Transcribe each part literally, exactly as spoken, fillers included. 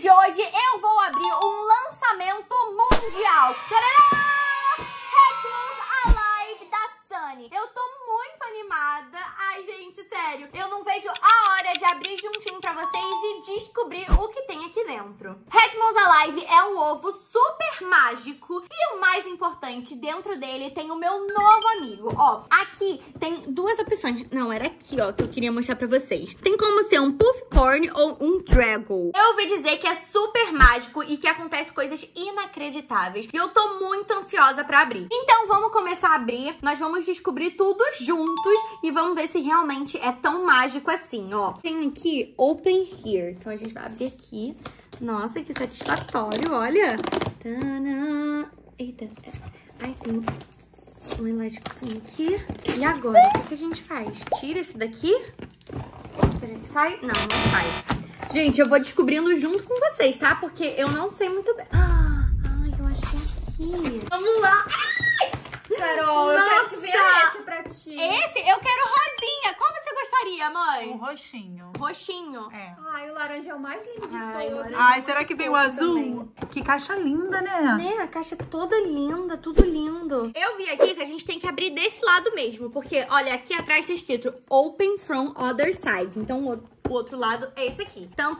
de hoje eu vou abrir um lançamento mundial. Tadadá! Hatchimals Alive da Sunny. Eu tô muito animada. Ai, gente, sério. Eu não vejo a hora de abrir juntinho pra vocês e descobrir o que tem aqui dentro. Hatchimals Alive é um ovo super mágico. E o mais importante, dentro dele tem o meu novo amigo. Ó, aqui tem duas opções. Não, era aqui, ó, que eu queria mostrar pra vocês. Tem como ser um Puffcorn ou um Dragon. Eu ouvi dizer que é super mágico e que acontece coisas inacreditáveis. E eu tô muito ansiosa pra abrir. Então vamos começar a abrir. Nós vamos descobrir tudo juntos e vamos ver se realmente é tão mágico assim, ó. Tem aqui Open Here. Então a gente vai abrir aqui. Nossa, que satisfatório, olha. Tadã. Eita. Ai, tem um elásticozinho aqui. E agora, o que a gente faz? Tira esse daqui? Será que sai? Não, não sai. Gente, eu vou descobrindo junto com vocês, tá? Porque eu não sei muito bem. Ah, ai, eu acho que é aqui. Vamos lá. Ai! Carol, eu quero que venha esse pra ti. Esse? Eu quero rosinha. Qual você gostaria, mãe? Um roxinho. Roxinho? É. Ai, o laranja é o mais lindo de Ai, todos. Ai, será que vem o azul? Também. Que caixa linda, né? Né? A caixa toda linda, tudo lindo. Eu vi aqui que a gente tem que abrir desse lado mesmo, porque, olha, aqui atrás tá escrito Open from other side. Então, o outro lado é esse aqui. Então,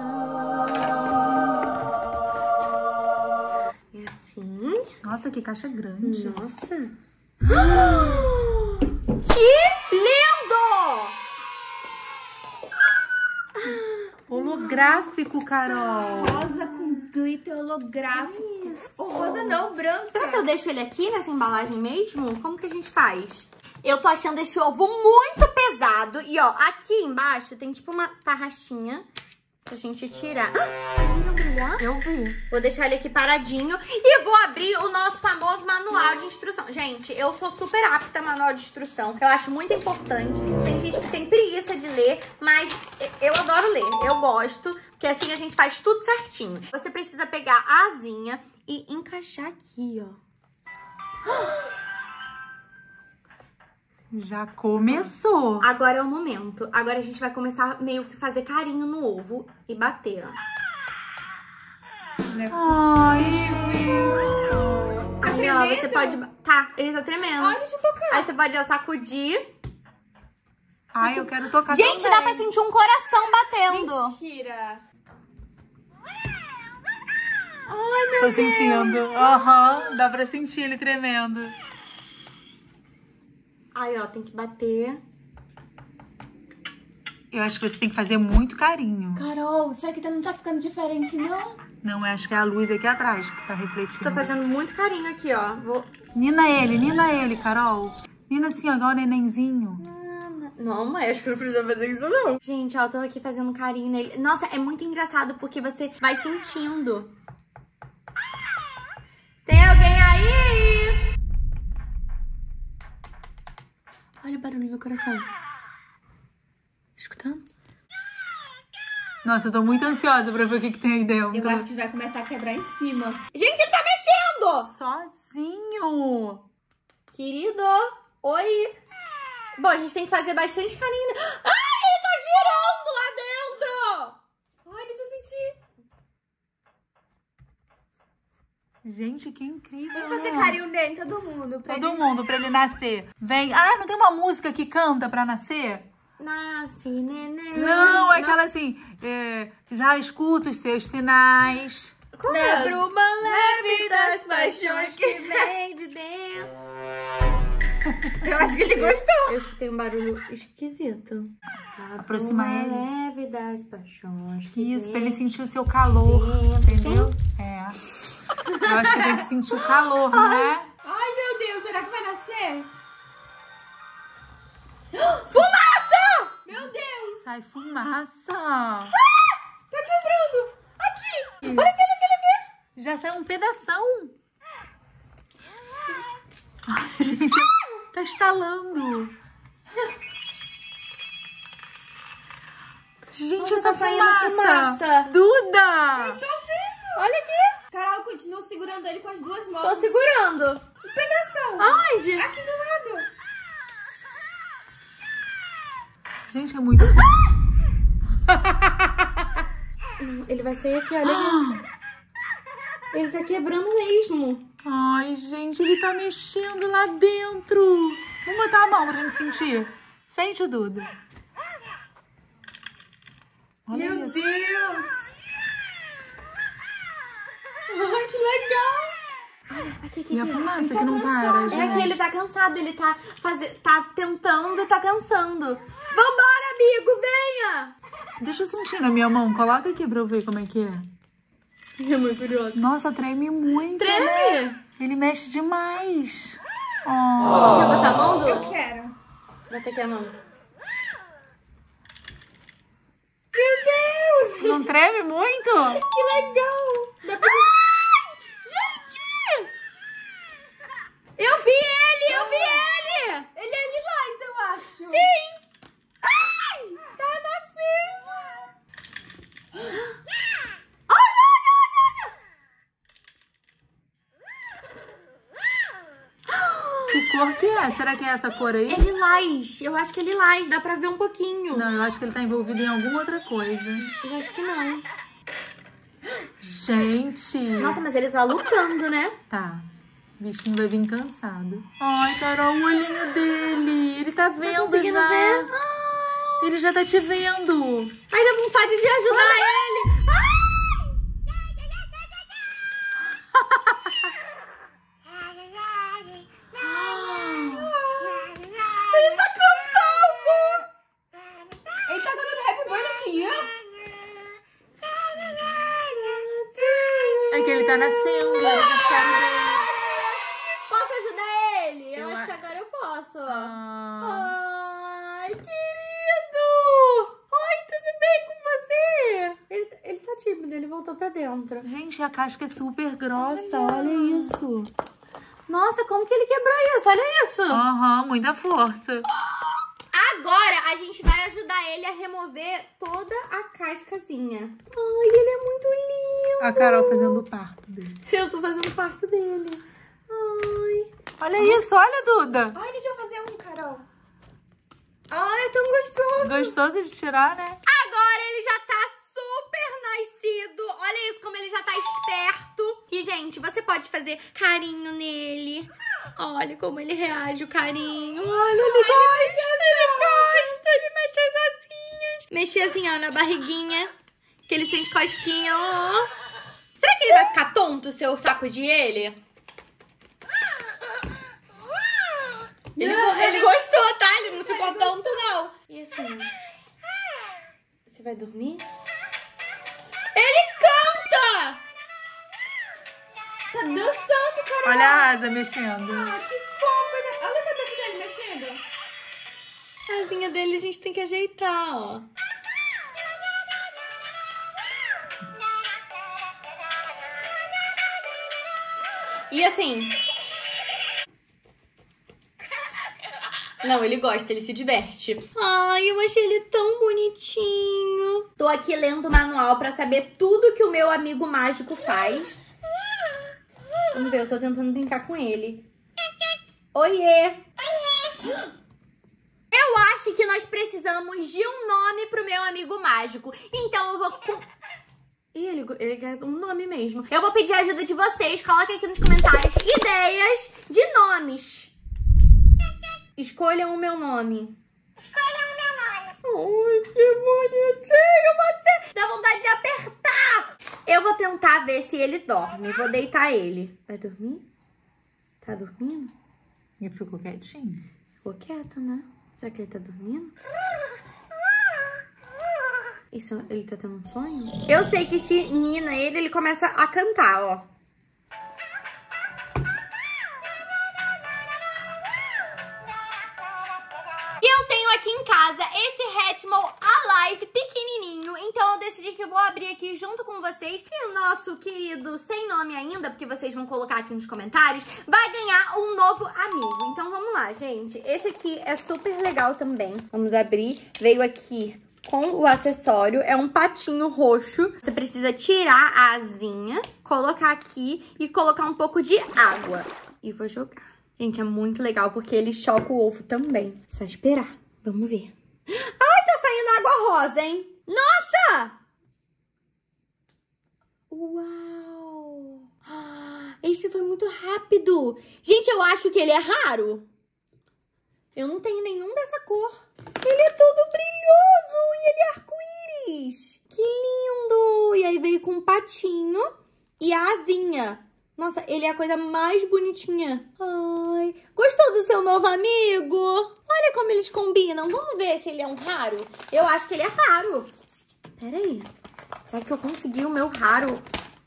é assim. Nossa, que caixa grande. Nossa. Que lindo! Holográfico, Carol. Rosa com glitter holográfico. Isso. O rosa não, branco. Será que eu deixo ele aqui nessa embalagem mesmo? Como que a gente faz? Eu tô achando esse ovo muito pesado. E, ó, aqui embaixo tem tipo uma tarraxinha pra gente tirar. Ah, vocês viram brilhar? Eu vi. Vou deixar ele aqui paradinho e vou abrir o nosso famoso manual de instrução. Gente, eu sou super apta a manual de instrução. Eu acho muito importante. Tem gente que tem preguiça de ler, mas eu adoro ler. Eu gosto, porque assim a gente faz tudo certinho. Você precisa pegar a asinha e encaixar aqui, ó. Já começou. Agora é o momento. Agora a gente vai começar meio que fazer carinho no ovo e bater, ó. Ai, gente. Aí, ó, você pode... Tá, ele tá tremendo. Ai, deixa eu tocar. Aí você pode, ó, sacudir. Ai, eu quero tocar Gente, também. dá pra sentir um coração batendo. Mentira. Ai, meu Tô Deus. sentindo. Aham, uhum, dá pra sentir ele tremendo. Aí, ó, tem que bater. Eu acho que você tem que fazer muito carinho. Carol, isso aqui não tá ficando diferente, não? Não, eu acho que é a luz aqui atrás que tá refletindo. Tô fazendo muito carinho aqui, ó. Vou... Nina ele, nina ele, Carol. Nina assim, ó, igual o nenenzinho. Não, mãe, acho que não precisa fazer isso, não. Gente, ó, eu tô aqui fazendo carinho nele. Nossa, é muito engraçado porque você vai sentindo. Tem alguém aí? Olha o barulho do coração. Escutando? Nossa, eu tô muito ansiosa pra ver o que, que tem aí dentro. Eu acho que vai começar a quebrar em cima. Gente, ele tá mexendo! Sozinho! Querido, oi. Bom, a gente tem que fazer bastante carinho. Ai, ele tá girando lá dentro! Ai, deixa eu sentir. Gente, que incrível. Vamos fazer carinho nele, todo mundo. Pra Todo ele... mundo, pra ele nascer. Vem. Ah, não tem uma música que canta pra nascer? Nasce, neném. Não, é aquela assim. É, já escuto os seus sinais. Como é? Bruma leve das paixões que vem de dentro. Eu acho que ele gostou. Eu escutei um barulho esquisito. Aproxima Bruma ele. leve das paixões que Isso, vem pra ele sentir o seu calor. dentro. Entendeu? É. Eu acho que tem que sentir o calor, não é? Ai, meu Deus, será que vai nascer? Fumaça! Meu Deus! Sai fumaça. Ah, tá quebrando! Aqui! Olha aqui, olha aqui, olha aqui. Já saiu um pedação. Ai, gente, tá estalando. Gente, Nossa, essa tá saindo fumaça. fumaça. Duda! Tô vendo! Olha aqui. Carol, continua segurando ele com as duas mãos. Tô segurando. Um pedação. Aonde? Aqui do lado. Gente, é muito... ele vai sair aqui, olha aqui. Ele tá quebrando mesmo. Ai, gente, ele tá mexendo lá dentro. Vamos botar a mão pra gente sentir. Sente, Duda. Olha Meu isso. Deus! Ai, que legal! Aqui, aqui, E a aqui. fumaça Ele que tá não para, cansado. gente. É que ele tá cansado, ele tá, faze... tá tentando e tá cansando. Vambora, amigo, venha! Deixa eu sentir na minha mão. Coloca aqui pra eu ver como é que é. É muito curioso. Nossa, treme muito, Treme! né? Ele mexe demais. Oh. Quer botar a mão, Du? Eu quero. Bota aqui a mão. Meu Deus! Não treme muito? Que legal! Dá pra... Ai! Gente! Eu vi ele! Eu vi ele! Ele é lilás, eu acho. Sim! Ai! Tá nascendo. Olha, olha, olha, olha! Que cor que é? Será que é essa cor aí? É lilás. Eu acho que é lilás. Dá pra ver um pouquinho. Não, eu acho que ele tá envolvido em alguma outra coisa. Eu acho que não. Gente. Nossa, mas ele tá lutando, né? Tá. O bichinho vai vir cansado. Ai, Carol, o olhinho dele. Ele tá vendo conseguindo já. ver? Ah, Ele já tá te vendo. ai, dá vontade de ajudar ele. Ai! Ele tá cantando! Ele tá cantando Happy Birthday to You? É que ele tá nascendo. Ele aniversário dele. Posso ajudar ele? Eu, Eu acho a- que agora eu posso. Ah. Ai, querido! Oi, tudo bem com você? Ele, ele tá tímido, ele voltou pra dentro. Gente, a casca é super grossa. Olha isso. Nossa, como que ele quebrou isso? Olha isso! Aham, muita força. Agora a gente vai ajudar ele a remover toda a cascazinha. Ai, ele é muito lindo! A Carol fazendo o parto dele. Eu tô fazendo parte dele. Ai. Olha isso, olha, Duda. Ai, deixa eu fazer um, Carol. Ai, é tão gostoso! Gostoso de tirar, né? Agora ele já tá super nascido. Olha isso, como ele já tá esperto. E, gente, você pode fazer carinho nele. Olha como ele reage, o carinho. Olha, ele gosta, ele gosta. Ele mexe as asinhas. Mexer assim, ó, na barriguinha. Que ele sente cosquinha, ó. Será que ele vai ficar tonto se eu sacudir ele? Ele, ele gostou, tá? Ele não ficou tonto, não. E assim... Você vai dormir? Ele canta! Tá dançando, Carol. Olha a asa mexendo. Ah, que fofo. Ele- Olha a cabeça dele mexendo. A asinha dele a gente tem que ajeitar, ó. E assim... Não, ele gosta, ele se diverte. Ai, eu achei ele tão bonitinho. Tô aqui lendo o manual pra saber tudo que o meu amigo mágico faz. Vamos ver, eu tô tentando brincar com ele. Oiê! Eu acho que nós precisamos de um nome pro meu amigo mágico. Então eu vou... Com... Ih, ele, ele quer um nome mesmo. Eu vou pedir a ajuda de vocês. Coloquem aqui nos comentários ideias de nomes. Escolham o meu nome. Escolham o meu nome. Ai, que bonitinho você. Dá vontade de apertar. Eu vou tentar ver se ele dorme. Vou deitar ele. Vai dormir? Tá dormindo? E ficou quietinho. Ficou quieto, né? Será que ele tá dormindo? Isso, ele tá tendo um sonho? Eu sei que se nina ele, ele começa a cantar, ó. E eu tenho aqui em casa esse Hatchimal Alive pequenininho, então eu decidi que eu vou abrir aqui junto com vocês. E o nosso querido, sem nome ainda, porque vocês vão colocar aqui nos comentários, vai ganhar um novo amigo. Então vamos lá, gente. Esse aqui é super legal também. Vamos abrir. Veio aqui com o acessório, é um patinho roxo. Você precisa tirar a asinha, colocar aqui e colocar um pouco de água. E vou jogar. Gente, é muito legal porque ele choca o ovo também. Só esperar. Vamos ver. Ai, tá saindo água rosa, hein? Nossa! Uau! Esse foi muito rápido. Gente, eu acho que ele é raro. Eu não tenho nenhum dessa cor. Ele é todo brilhoso e ele é arco-íris. Que lindo! E aí veio com um patinho e a asinha. Nossa, ele é a coisa mais bonitinha. Ai, gostou do seu novo amigo? Olha como eles combinam. Vamos ver se ele é um raro. Eu acho que ele é raro. Pera aí. Será que eu consegui o meu raro?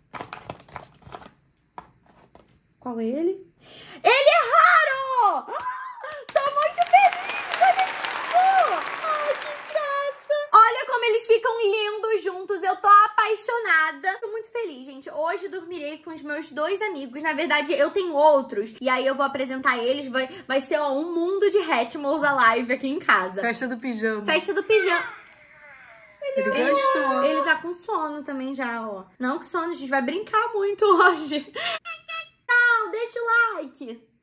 Qual é ele? Ele é raro! Tô muito feliz! Olha isso! Ai, que graça! Olha como eles ficam lindos juntos. Eu tô apaixonada. Tô muito feliz, gente. Hoje dormirei com os meus dois amigos. Na verdade, eu tenho outros. E aí eu vou apresentar eles. Vai, vai ser, ó, um mundo de Hatchimals Alive aqui em casa. Festa do pijama. Festa do pijama. Ele gostou. Ele tá com sono também já, ó. Não que sono, a gente vai brincar muito hoje. Não, deixa o like.